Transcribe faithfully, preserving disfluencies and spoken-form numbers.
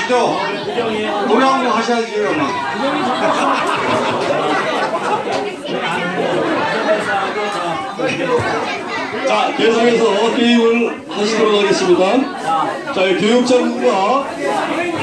하시죠. 노래 한 곡 하셔야지, 엄마. 자, 계속해서 게임을 하시도록 하겠습니다. 자, 교육장과